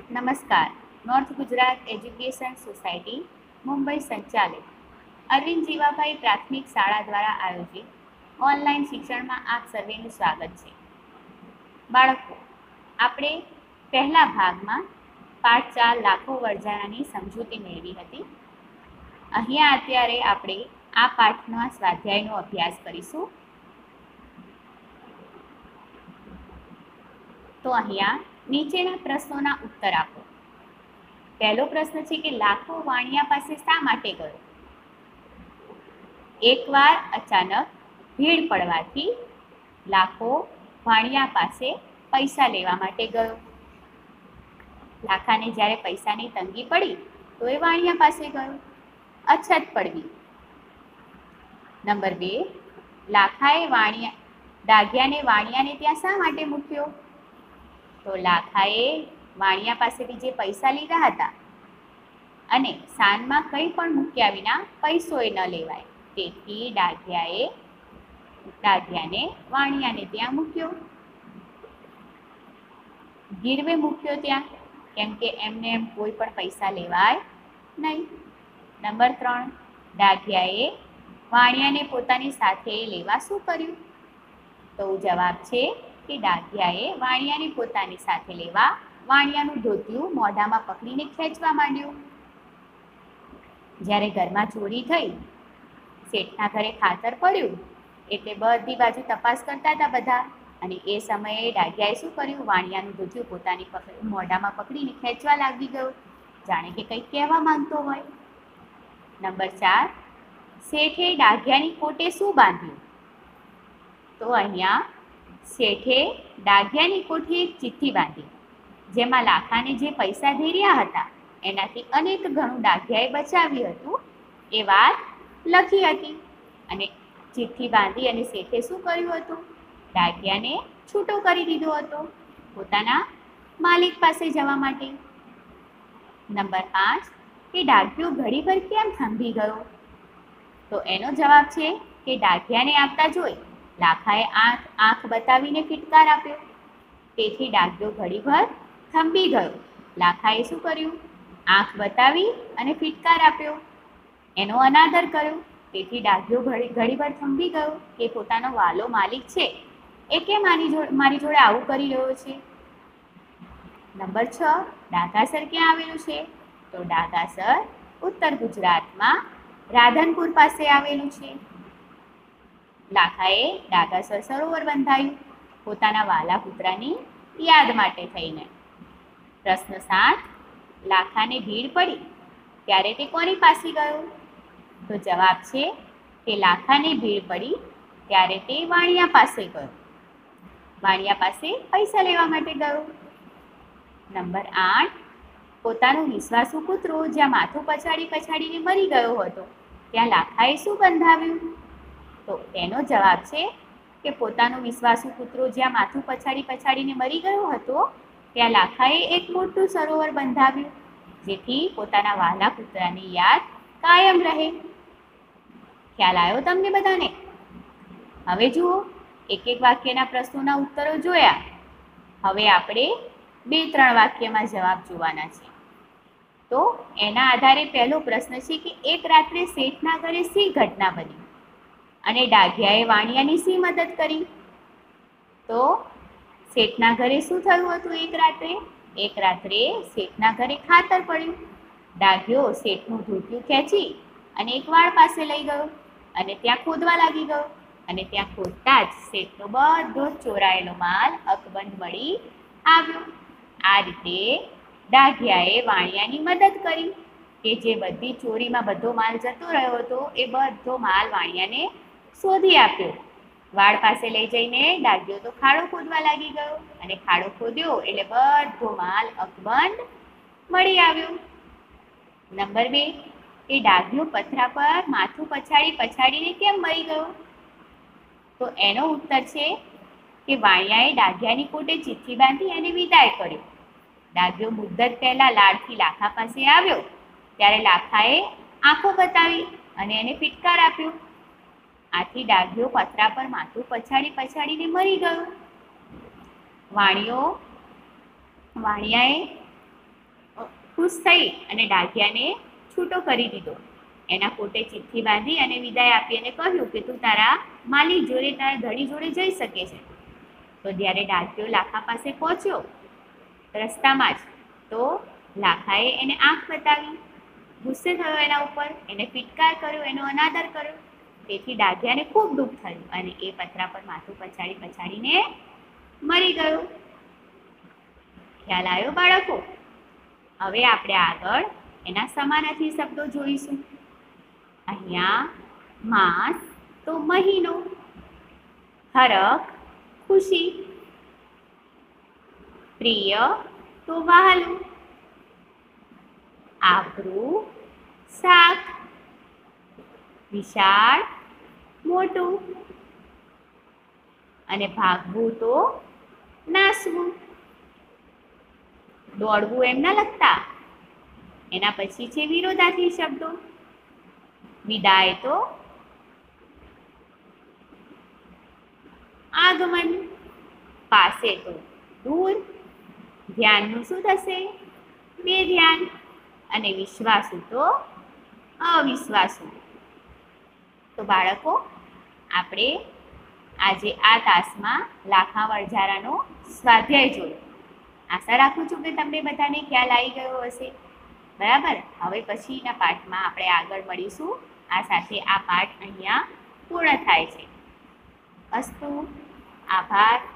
નમસ્કાર. North Gujarat education society Mumbai સંચાલિત અરવિંદ જીવાભાઈ પ્રાથમિક શાળા દ્વારા આયોજિત ઓનલાઈન શિક્ષણમાં આપ સર્વેનું સ્વાગત છે. બાળકો, આપણે પહેલા ભાગમાં પાઠ 4 લાખો વરજાનાની સમજૂતી મેળવી હતી. અહીંયા અત્યારે આપણે આ પાઠના સ્વાધ્યાયનો અભ્યાસ કરીશું. તો અહીંયા નીચેના પ્રશ્નોના ઉત્તર આપો. પહેલો પ્રશ્ન છે કે લાખો વાણિયા પાસે શા માટે ગયો? એકવાર અચાનક ભીડ પડવાથી લાખો વાણિયા પાસે પૈસા લેવા માટે ગયો. લાખાને જ્યારે પૈસાની તંગી પડી તો એ વાણિયા પાસે ગયો. અછત પડવી. નંબર 2, લાખાએ ડાઘિયાને વાણિયાને ત્યાં શા માટે મૂક્યો? તો લાખાએ વાણિયા પાસેથી જે પૈસા લીધા હતા અને સાનમાં કંઈ પણ મૂક્યા વિના પૈસો ન લેવાય, તેથી ડાઘિયાને વાણિયાને ત્યાં મૂક્યો. ગીરવે મૂક્યો ત્યાં, કેમ કે એમને એમ કોઈ પણ પૈસા લેવાય નહીં. નંબર 3, ડાઘિયાએ વાણિયાને પોતાની સાથે લેવા શું કર્યું? તો જવાબ છે કે ડાઘિયાએ વાણિયાને પોતાની સાથે લેવા વાણિયાનું ધોતિયું મોઢામાં પકડીને ખેંચવા માંડ્યું. જ્યારે ઘરમાં ચોરી થઈ, શેઠના ઘરે ખાતર પડ્યું એટલે બધી બાજુ તપાસ કરતા હતા બધા, અને એ સમયે ડાઘિયાએ શું કર્યું? વાણિયાનું ધોતિયું પોતાની મોઢામાં પકડીને ખેંચવા લાગી ગયો, જાણે કે કંઈક કહેવા માંગતો હોય. નંબર 4, શેઠે ડાઘિયાની કોટે શું બાંધ્યું? તો અહીંયા શેઠે ડાઘિયાની કોઠી એક ચિઠ્ઠી બાંધી, જેમાં લાખાને જે પૈસા ધીર્યા હતા એનાથી અનેક ગણું ડાઘિયાએ બચાવ્યું હતું એ વાત લખી હતી. અને ચિઠ્ઠી બાંધી અને શેઠે શું કર્યું હતું? ડાઘિયાને છૂટો કરી દીધો હતો પોતાના માલિક પાસે જવા માટે. નંબર 5, કે ડાઘિયો ઘડીભર કેમ થંભી ગયો? તો એનો જવાબ છે કે ડાઘિયાને આવતા જોઈ લાખાએ આંખ બતાવીને ફિટકાર આપ્યો, તેથી ડાઘિયો ઘડીભર થંભી ગયો. લાખાએ શું કર્યું? આંખ બતાવી અને ફિટકાર આપ્યો, એનો અનાદર કર્યો, તેથી ડાઘિયો ઘડીભર થંભી ગયો કે પોતાનો વાલો માલિક છે એ કેમ મારી જોડે આવું કરી રહ્યો છે. નંબર 6, ડાઘાસર ક્યાં આવેલું છે? તો ડાઘાસર ઉત્તર ગુજરાતમાં રાધનપુર પાસે આવેલું છે. લાખાએ ડાઘાસર સરોવર બંધાયું પોતાના વાલા પુત્રની યાદ માટે થઈને. પ્રશ્ન 7, લાખાને ભીડ પડી ત્યારે તે કોની પાસે ગયો? તો જવાબ છે કે લાખાને ભીડ પડી ત્યારે તે વાણિયા પાસે ગયો. વાણિયા પાસે પૈસા લેવા માટે ગયો. નંબર 8, પોતાનો વિશ્વાસુ કૂતરો જ્યાં માથું પછાડીને મરી ગયો હતો ત્યાં લાખાએ શું બંધાવ્યું? તો તેનો જવાબ છે કે પોતાનો વિશ્વાસુ કૂતરો જ્યાં માથું પછાડીને મરી ગયો હતો ત્યાં લાખાએ એક મોટું સરોવર બંધાવ્યું, જેથી પોતાના વહાલા કૂતરાની યાદ કાયમ રહે. ખ્યાલ આવ્યો તમને બધાને? હવે જુઓ, એક વાક્યના પ્રશ્નોના ઉત્તરો જોયા. હવે આપણે 2-3 વાક્યમાં જવાબ જોવાના છે. તો એના આધારે પહેલો પ્રશ્ન છે કે એક રાત્રે શેઠના ઘરે શી ઘટના બની અને ડાઘિયાએ વાણિયાની શી મદદ કરી? તો શેઠના ઘરે શું થયું હતું? એક રાત્રે શેઠના ઘરે ખાતર પડ્યું. ડાઘિયો શેઠનું ધોતિયું ખેંચી અને એક વાડ પાસે લઈ ગયો અને ત્યાં ખોદવા લાગી ગયો, અને ત્યાં ખોદતા જ શેઠનો બધો ચોરાયેલો માલ અકબંધ મળી આવ્યો. આ રીતે ડાઘિયાએ વાણિયાની મદદ કરી કે જે બધી ચોરીમાં બધો માલ જતો રહ્યો હતો એ બધો માલ વાણિયાને શોધી આપ્યો. વાડ પાસે લઈ જઈને ડાઘિયો તો ખાડો ખોદવા લાગી ગયો, અને ખાડો ખોદ્યો એટલે બધો માલ અકબંધ મળી આવ્યો. નંબર 2, એ ડાઘિયો પથરા પર માથું પછાડીને કેમ મરી ગયો? તો એનો ઉત્તર છે કે વાણિયાએ ડાઘિયાની કોટે ચિઠ્ઠી બાંધી અને વિદાય કર્યો. ડાઘિયો મુદ્દત પહેલા લાડથી લાખા પાસે આવ્યો ત્યારે લાખાએ આંખો બતાવી અને એને ફિટકાર આપ્યો. આથી ડાઘિયો પથરા પર માથું પછાડીને મરી ગયો. વાણિયાએ ખુશ થઈ અને ડાઘિયાને છૂટો કરી દીધો. એના કોટે ચિઠ્ઠી બાંધી અને વિદાય આપી અને કહ્યું કે તું તારા માલિક જોડે, તારા ધણી જોડે જઈ શકે છે. તો જ્યારે ડાઘિયો લાખા પાસે પહોંચ્યો રસ્તામાં જ, તો લાખાએ એને આંખ બતાવી, ગુસ્સે થયો એના ઉપર, એને ફિટકાર કર્યો, એનો અનાદર કર્યો. તેથી ડાઘિયાને ખૂબ દુઃખ થયું અને એ પતરા પર માથું પછાડીને મરી ગયો. ખ્યાલ આવ્યો બાળકો? હવે આપણે આગળ એના સમાનાર્થી શબ્દો જોઈશું. અહીંયા માસ તો મહિનો, હરખ ખુશી, પ્રિય તો વહાલું, આબરૂ શાક, વિશાળ મોટું અને ભાગવું તો નાસવું. દોડવું એમ ના લખતા, એના પછી છે વિરોધાર્થી શબ્દો. વિદાય તો આગમન, પાસે તો દૂર, ધ્યાનનું શું થશે? બેધ્યાન, અને વિશ્વાસુ તો અવિશ્વાસુ. તો બાળકો, આપણે આજે આ તાસમાં લાખા વણઝારાનો સ્વાધ્યાય જોયો. આશા રાખું છું કે તમને બધાને ખ્યાલ આવી ગયો હશે. બરાબર? હવે પછીના પાઠમાં આપણે આગળ મળીશું. આ સાથે આ પાઠ અહીંયા પૂર્ણ થાય છે. અસ્તુ. આભાર.